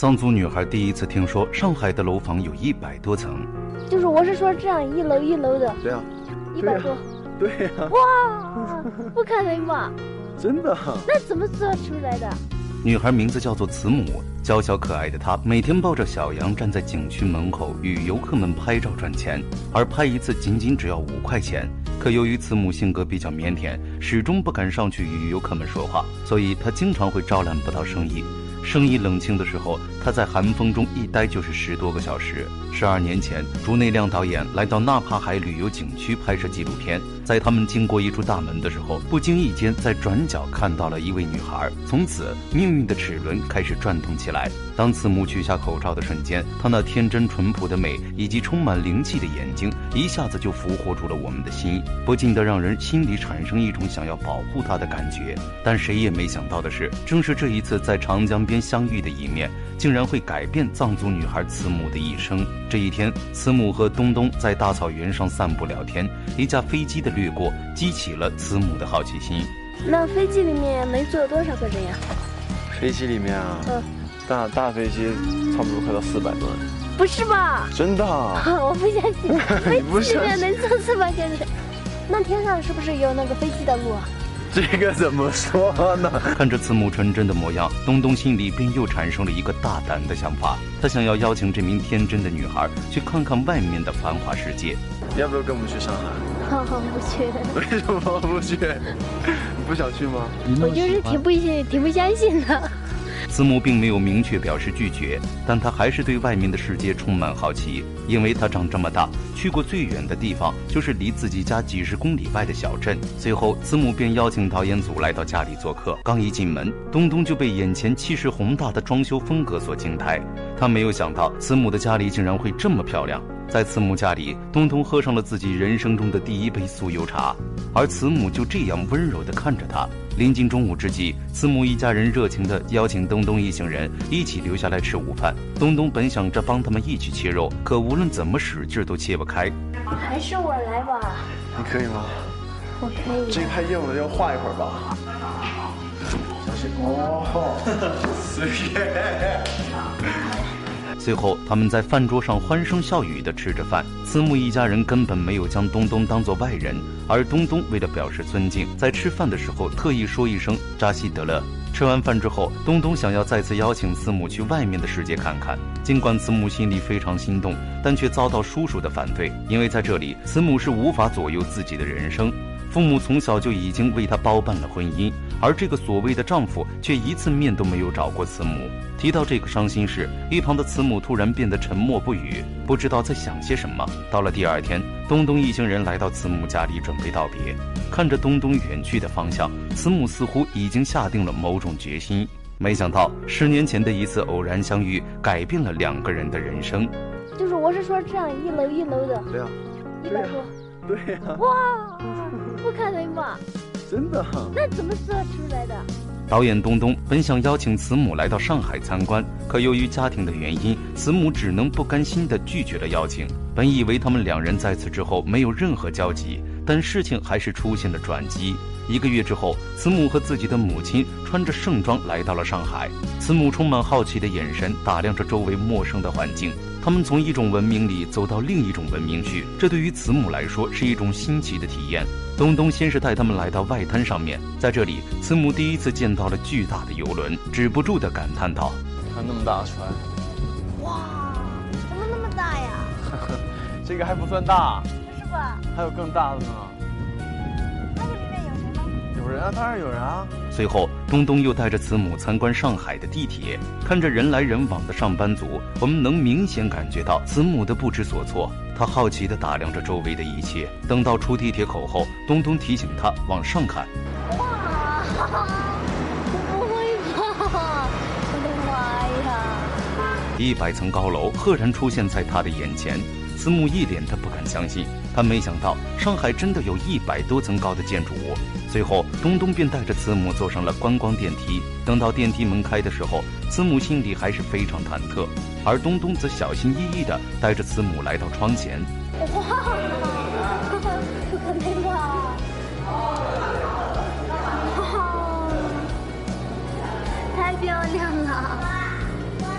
藏族女孩第一次听说上海的楼房有100多层， 就是我是说这样一楼一楼的， 对啊 ，100多， 对呀， 哇，不可能吧？ 真的？ 那怎么做出来的？ 女孩名字叫做慈母，娇小可爱的她每天抱着小羊站在景区门口与游客们拍照赚钱，而拍一次仅仅只要5块钱。可由于慈母性格比较腼腆，始终不敢上去与游客们说话，所以她经常会招揽不到生意。生意冷清的时候，他在寒风中一待就是10多个小时。12年前，朱内亮导演来到纳帕海旅游景区拍摄纪录片，在他们经过一处大门的时候，不经意间在转角看到了一位女孩。从此，命运的齿轮开始转动起来。当慈母取下口罩的瞬间，她那天真淳朴的美以及充满灵气的眼睛，一下子就俘获住了我们的心，不禁地让人心里产生一种想要保护她的感觉。但谁也没想到的是，正是这一次在长江边相遇的一面，竟然会改变藏族女孩慈母的一生。这一天，慈母和东东在大草原上散步聊天，一架飞机的掠过激起了慈母的好奇心。 那飞机里面能坐多少个人呀？ 飞机里面啊，大飞机差不多快到400吨。 不是吧？ 真的？ 我不相信，飞机里面能坐400个人。那天上是不是有那个飞机的路啊？ 这个怎么说呢？ 看着慈母纯真的模样，东东心里便又产生了一个大胆的想法，他想要邀请这名天真的女孩去看看外面的繁华世界。 要不要跟我们去上海？ 不去。 为什么不去？你不想去吗？ 我就是挺不相信的。 慈母并没有明确表示拒绝，但她还是对外面的世界充满好奇，因为她长这么大，去过最远的地方就是离自己家几十公里外的小镇。随后，慈母便邀请导演组来到家里做客。刚一进门，东东就被眼前气势宏大的装修风格所惊呆。他没有想到慈母的家里竟然会这么漂亮。在慈母家里，东东喝上了自己人生中的第一杯酥油茶，而慈母就这样温柔地看着他。临近中午之际，慈母一家人热情地邀请东东一行人一起留下来吃午饭。东东本想着帮他们一起切肉，可无论怎么使劲都切不开。 还是我来吧。 你可以吗？ 我可以。 这一拍硬了，要画一会儿吧。小心哦，随便。 随后，他们在饭桌上欢声笑语地吃着饭。慈母一家人根本没有将东东当作外人，而东东为了表示尊敬，在吃饭的时候特意说一声扎西德勒。吃完饭之后，东东想要再次邀请慈母去外面的世界看看。尽管慈母心里非常心动，但却遭到叔叔的反对，因为在这里，慈母是无法左右自己的人生。父母从小就已经为她包办了婚姻，而这个所谓的丈夫却一次面都没有找过慈母。提到这个伤心事，一旁的慈母突然变得沉默不语，不知道在想些什么。到了第二天，东东一行人来到慈母家里准备道别。看着东东远去的方向，慈母似乎已经下定了某种决心。没想到10年前的一次偶然相遇，改变了2个人的人生。 就是我是说这样一楼一楼的。 对啊 ，100多。 对呀。 哇，不可能吧？ 真的？ 那怎么做出来的？ 导演东东本想邀请慈母来到上海参观，可由于家庭的原因，慈母只能不甘心地拒绝了邀请。本以为他们2人在此之后没有任何交集，但事情还是出现了转机。1个月之后，慈母和自己的母亲穿着盛装来到了上海。慈母充满好奇的眼神打量着周围陌生的环境，他们从一种文明里走到另一种文明去，这对于慈母来说是一种新奇的体验。东东先是带他们来到外滩上面，在这里，慈母第一次见到了巨大的游轮，止不住地感叹道：“ 看那么大的船， 哇，怎么那么大呀？ 这个还不算大， 不是吧？ 还有更大的呢。 那个里面有谁吗？ 有人啊，当然有人啊。” 随后，东东又带着慈母参观上海的地铁，看着人来人往的上班族，我们能明显感觉到慈母的不知所措。他好奇地打量着周围的一切。等到出地铁口后，东东提醒他往上看。 哇，不会吧！我的妈呀 ！100层高楼赫然出现在他的眼前，慈母一脸的不敢相信。他没想到上海真的有100多层高的建筑物。随后，东东便带着慈母坐上了观光电梯。等到电梯门开的时候，慈母心里还是非常忐忑，而东东则小心翼翼地带着慈母来到窗前。 哇，不可能吧！太漂亮了！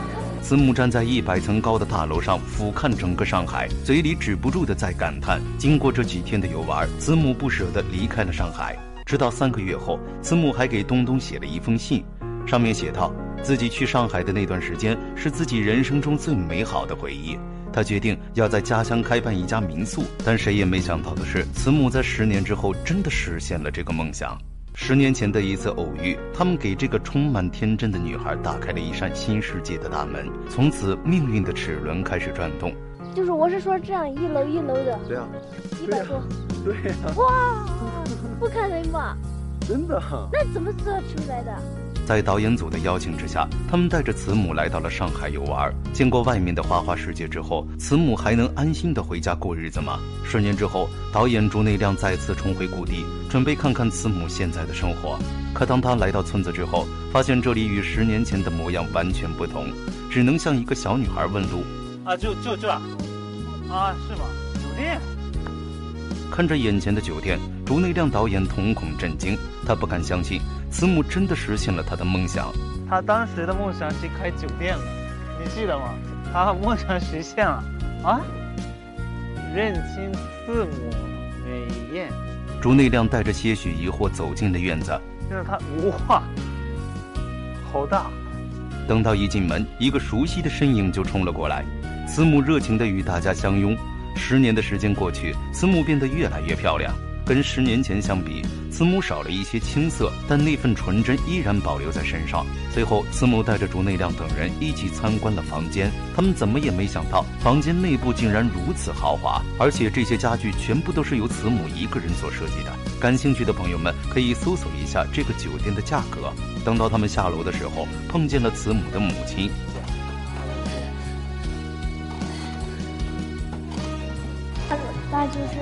慈母站在100层高的大楼上俯瞰整个上海，嘴里止不住的在感叹。经过这几天的游玩，慈母不舍得离开了上海。直到3个月后，慈母还给东东写了一封信，上面写道：自己去上海的那段时间是自己人生中最美好的回忆。他决定要在家乡开办一家民宿，但谁也没想到的是，慈母在10年之后真的实现了这个梦想。10年前的一次偶遇，他们给这个充满天真的女孩打开了一扇新世界的大门，从此命运的齿轮开始转动。 就是我是说这样一楼一楼的， 对啊 ，100多， 对呀， 哇，不可能吧？ 真的。 那怎么做出来的？ 在导演组的邀请之下，他们带着慈母来到了上海游玩。见过外面的花花世界之后，慈母还能安心的回家过日子吗？10年之后，导演朱内亮再次重回故地，准备看看慈母现在的生活。可当他来到村子之后，发现这里与10年前的模样完全不同，只能像一个小女孩问路。 就这啊，是吗？酒店？ 看着眼前的酒店，朱内亮导演瞳孔震惊，他不敢相信慈母真的实现了他的梦想。 他当时的梦想是开酒店的，你记得吗？他梦想实现了啊！认亲慈母美艳。 朱内亮带着些许疑惑走进了院子， 就是他，哇，好大！ 等到一进门，一个熟悉的身影就冲了过来。慈母热情地与大家相拥。10年的时间过去，慈母变得越来越漂亮。跟10年前相比，慈母少了一些青涩，但那份纯真依然保留在身上。随后，慈母带着朱内亮等人一起参观了房间。他们怎么也没想到，房间内部竟然如此豪华，而且这些家具全部都是由慈母一个人所设计的。感兴趣的朋友们可以搜索一下这个酒店的价格。等到他们下楼的时候，碰见了慈母的母亲。 那就是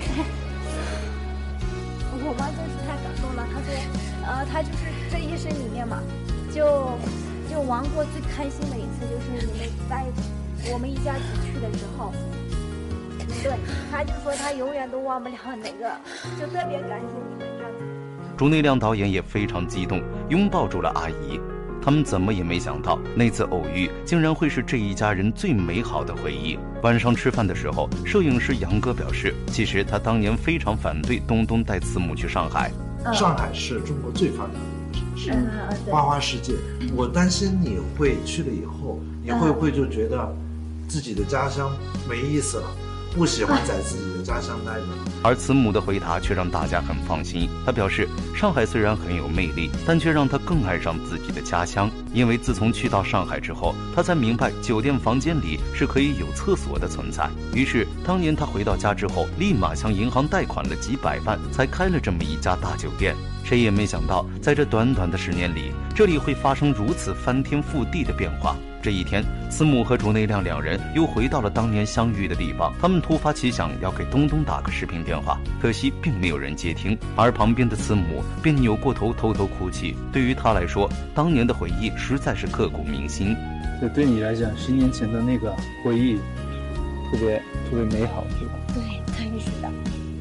我妈真是太感动了。她说，她就是这一生里面嘛，就玩过最开心的一次，就是你们带我们一家子去的时候。对，她就说她永远都忘不了那个，就特别感谢你们这样子。 朱内亮导演也非常激动，拥抱住了阿姨。他们怎么也没想到，那次偶遇竟然会是这一家人最美好的回忆。晚上吃饭的时候，摄影师杨哥表示，其实他当年非常反对东东带慈母去上海。 上海是中国最发达的城市，花花世界。我担心你会去了以后，你会不会就觉得自己的家乡没意思了，不喜欢在自己的家乡待着？ 而慈母的回答却让大家很放心。他表示，上海虽然很有魅力，但却让他更爱上自己的家乡。因为自从去到上海之后，他才明白酒店房间里是可以有厕所的存在。于是当年他回到家之后，立马向银行贷款了几百万，才开了这么一家大酒店。谁也没想到，在这短短的10年里，这里会发生如此翻天覆地的变化。这一天，慈母和朱内亮2人又回到了当年相遇的地方。他们突发奇想要给东东打个视频电话，可惜并没有人接听，而旁边的慈母便扭过头偷偷哭泣。对于他来说，当年的回忆实在是刻骨铭心。 这对你来讲，10年前的那个回忆特别美好，是吧？ 对，肯定是的。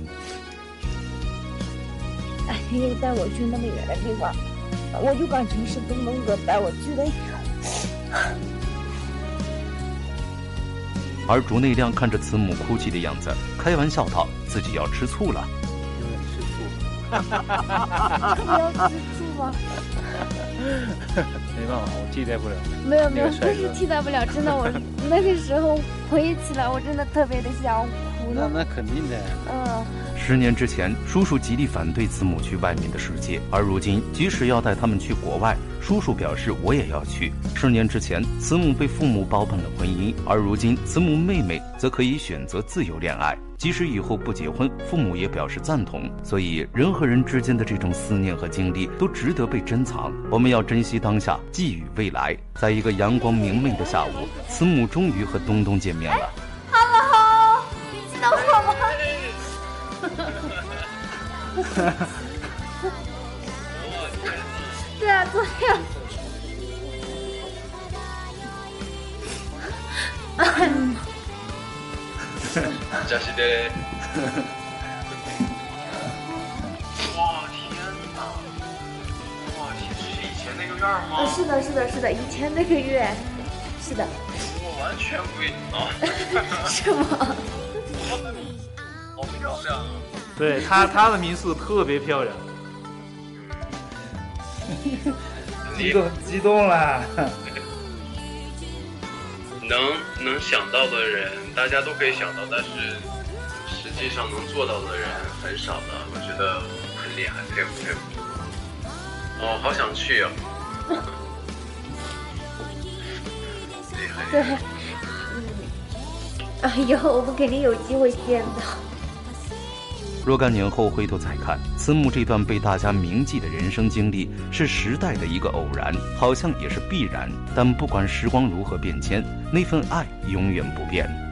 因为带我去那么远的地方，我就感觉是东东哥带我去的。 而朱内亮看着慈母哭泣的样子，开玩笑道：“自己要吃醋了。” 吃醋。 要吃醋吗？ 没办法，我替代不了。 没有，不是替代不了，真的，我那个时候回忆起来，我真的特别的想哭呢。 那肯定的。 10年之前，叔叔极力反对慈母去外面的世界，而如今，即使要带他们去国外，叔叔表示我也要去。10年之前，慈母被父母包办了婚姻，而如今，慈母妹妹则可以选择自由恋爱，即使以后不结婚，父母也表示赞同。所以，人和人之间的这种思念和经历都值得被珍藏。我们要珍惜当下，寄予未来。在一个阳光明媚的下午，慈母终于和东东见面了。 Hello， 你记得我吗？对啊，昨天。 假是的。哇天哪！哇天，是以前那个院吗？ 是的，以前那个院。 是的。 我完全不一样。 是吗？ 好漂亮啊！ 对他的民宿特别漂亮。 激动啦！ 能想到的人，大家都可以想到，但是实际上能做到的人很少的，我觉得很厉害，佩服佩服。哦，好想去哦。厉害。 对，以后我们肯定有机会见到。 若干年后回头再看，慈母这段被大家铭记的人生经历，是时代的一个偶然，好像也是必然。但不管时光如何变迁，那份爱永远不变。